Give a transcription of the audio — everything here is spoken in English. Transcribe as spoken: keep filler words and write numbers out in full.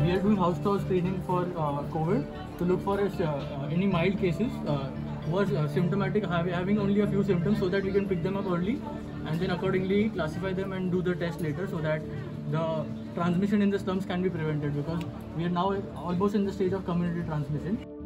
we are doing house-to-house screening for uh, COVID to look for uh, uh, any mild cases uh, who are uh, symptomatic, have, having only a few symptoms, so that we can pick them up early and then accordingly classify them and do the test later, so that the transmission in the slums can be prevented, because we are now almost in the stage of community transmission.